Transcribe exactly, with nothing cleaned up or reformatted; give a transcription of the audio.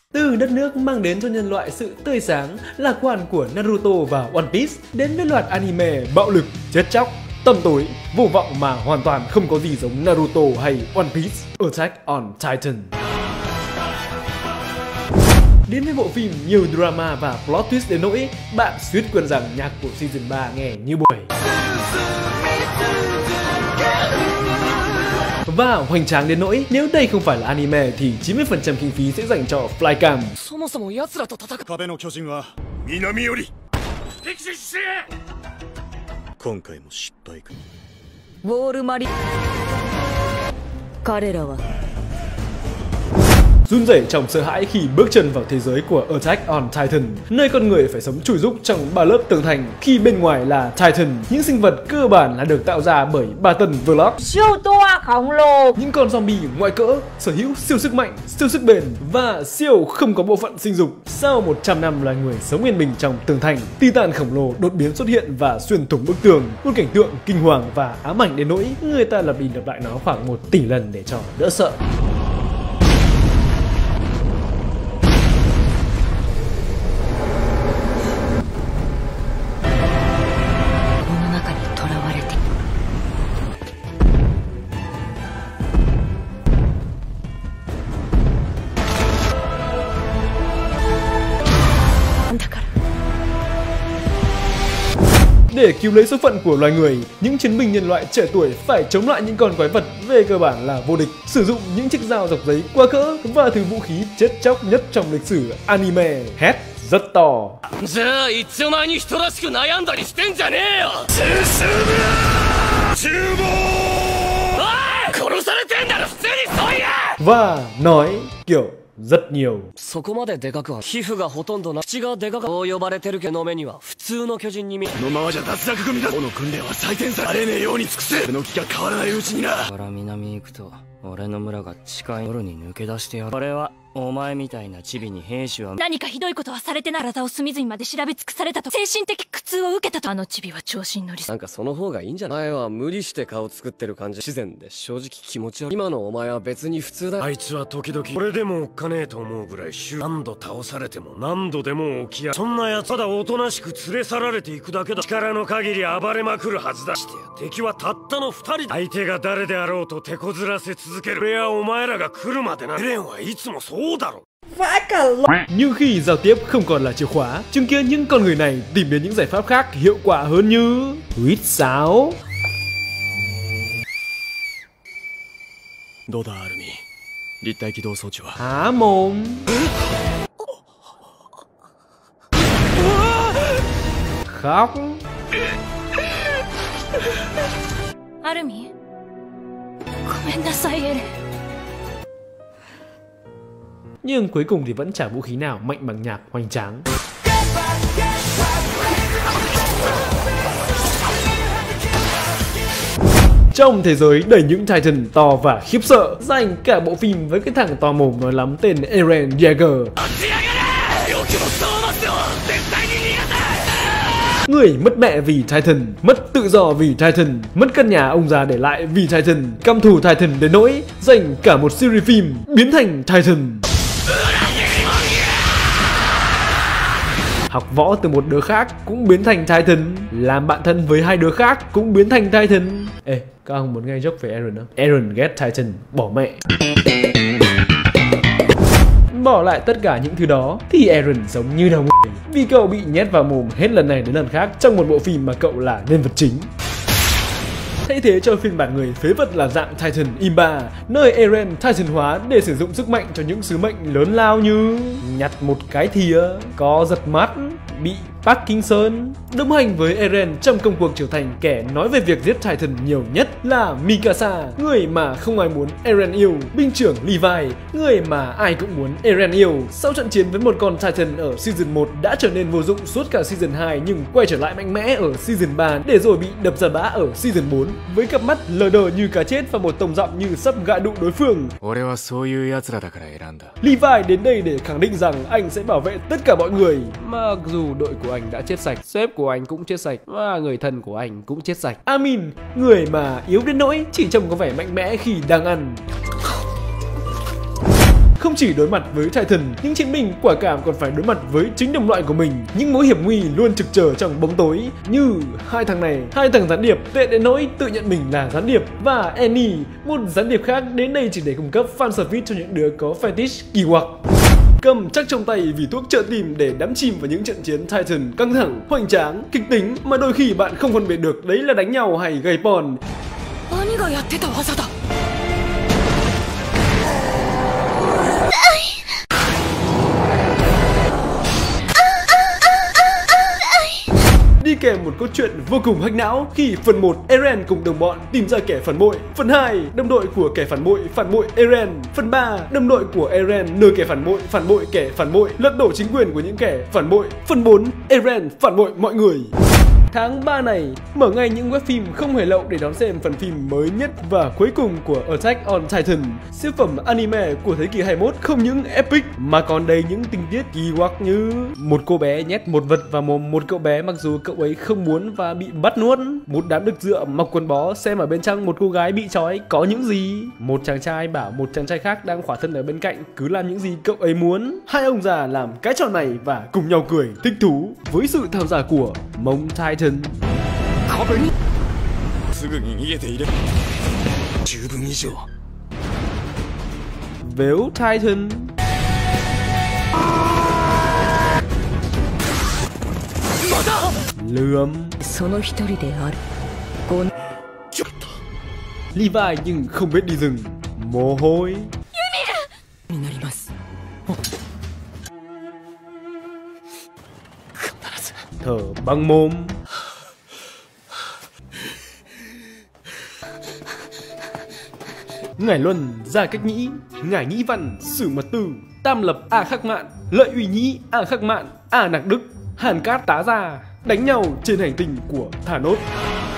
Từ đất nước mang đến cho nhân loại sự tươi sáng, lạc quan của Naruto và One Piece đến với loạt anime bạo lực, chết chóc, tăm tối, vô vọng mà hoàn toàn không có gì giống Naruto hay One Piece, Attack on Titan. Đến với bộ phim nhiều drama và plot twist đến nỗi bạn suýt quên rằng nhạc của season ba nghe như buổi. Và hoành tráng đến nỗi nếu đây không phải là anime thì chín mươi phần trăm kinh phí sẽ dành cho flycam. Run rẩy trong sợ hãi khi bước chân vào thế giới của Attack on Titan, nơi con người phải sống chui rúc trong ba lớp tường thành khi bên ngoài là Titan, những sinh vật cơ bản là được tạo ra bởi ba tần Vlog, siêu to khổng lồ, những con zombie ngoại cỡ, sở hữu siêu sức mạnh, siêu sức bền và siêu không có bộ phận sinh dục. Sau một trăm năm loài người sống yên bình trong tường thành, Titan khổng lồ đột biến xuất hiện và xuyên thủng bức tường, một cảnh tượng kinh hoàng và ám ảnh đến nỗi người ta lặp đi lặp lại nó khoảng một tỷ lần để cho đỡ sợ. Để cứu lấy số phận của loài người, những chiến binh nhân loại trẻ tuổi phải chống lại những con quái vật về cơ bản là vô địch, sử dụng những chiếc dao dọc giấy quá cỡ và thứ vũ khí chết chóc nhất trong lịch sử anime, hét rất to. Và nói kiểu rất nhiều. Nhưng khi giao tiếp không còn là chìa khóa, chứng kiến những con người này tìm đến những giải pháp khác hiệu quả hơn như huýt sáo. Há mồm. Khóc. Arumi, gomenasai Eren. Nhưng cuối cùng thì vẫn chả vũ khí nào mạnh bằng nhạc hoành tráng. Trong thế giới đầy những Titan to và khiếp sợ, dành cả bộ phim với cái thằng to mồm nói lắm tên Eren Yeager. Người mất mẹ vì Titan, mất tự do vì Titan, mất căn nhà ông già để lại vì Titan, căm thù Titan đến nỗi dành cả một series phim biến thành Titan. Học võ từ một đứa khác cũng biến thành Titan, làm bạn thân với hai đứa khác cũng biến thành Titan. Ê, các ông muốn nghe joke về Eren không? Eren ghét Titan, bỏ mẹ. Bỏ lại tất cả những thứ đó thì Eren sống như đồng người, vì cậu bị nhét vào mồm hết lần này đến lần khác trong một bộ phim mà cậu là nhân vật chính. Thay thế cho phiên bản người phế vật là dạng Titan Imba, nơi Eren Titan hóa để sử dụng sức mạnh cho những sứ mệnh lớn lao như nhặt một cái thìa, co giật mắt, bị Parkinson. Đồng hành với Eren trong công cuộc trở thành kẻ nói về việc giết Titan nhiều nhất là Mikasa, người mà không ai muốn Eren yêu, binh trưởng Levi, người mà ai cũng muốn Eren yêu. Sau trận chiến với một con Titan ở season một đã trở nên vô dụng suốt cả season hai nhưng quay trở lại mạnh mẽ ở season ba để rồi bị đập ra bã ở season bốn với cặp mắt lờ đờ như cá chết và một tông giọng như sắp gạ đụng đối phương. Levi đến đây để khẳng định rằng anh sẽ bảo vệ tất cả mọi người, mặc dù đội của anh đã chết sạch, sếp của anh cũng chết sạch và người thân của anh cũng chết sạch. Amin, người mà yếu đến nỗi chỉ trông có vẻ mạnh mẽ khi đang ăn. không chỉ đối mặt với Titan, những chiến binh quả cảm còn phải đối mặt với chính đồng loại của mình, những mối hiểm nguy luôn trực chờ trong bóng tối, như hai thằng này, hai thằng gián điệp tệ đến nỗi tự nhận mình là gián điệp, và Annie, một gián điệp khác đến đây chỉ để cung cấp fan service cho những đứa có fetish kỳ quặc. Cầm chắc trong tay vì thuốc trợ tim để đắm chìm vào những trận chiến Titan căng thẳng, hoành tráng, kịch tính mà đôi khi bạn không phân biệt được đấy là đánh nhau hay gầy pòn. Đi kèm một câu chuyện vô cùng hack não khi phần một Eren cùng đồng bọn tìm ra kẻ phản bội, phần hai đồng đội của kẻ phản bội phản bội Eren, phần ba đồng đội của Eren nơi kẻ phản bội phản bội kẻ phản bội, lật đổ chính quyền của những kẻ phản bội, phần bốn Eren phản bội mọi người. Tháng ba này, mở ngay những web phim không hề lậu để đón xem phần phim mới nhất và cuối cùng của Attack on Titan, siêu phẩm anime của thế kỷ hai mươi mốt không những epic mà còn đầy những tình tiết kỳ quặc như một cô bé nhét một vật vào mồm một cậu bé mặc dù cậu ấy không muốn và bị bắt nuốt, một đám đực dựa mặc quần bó xem ở bên trong một cô gái bị trói có những gì, một chàng trai bảo một chàng trai khác đang khỏa thân ở bên cạnh cứ làm những gì cậu ấy muốn, hai ông già làm cái trò này và cùng nhau cười thích thú với sự tham gia của Mông Titan. Véo Titan. Lườm. Levi nhưng không biết đi rừng. Mồ hôi. Thở bằng mồm. Ngải Luân, Gia Cách Nhĩ, Ngải Nhĩ Văn, Sử Mật Tư, Tam Lập A Khắc Mạn, Lợi Uy Nhĩ A Khắc Mạn, A Nặc Đức, Hàn Cát Tá Gia đánh nhau trên hành tinh của Thanos.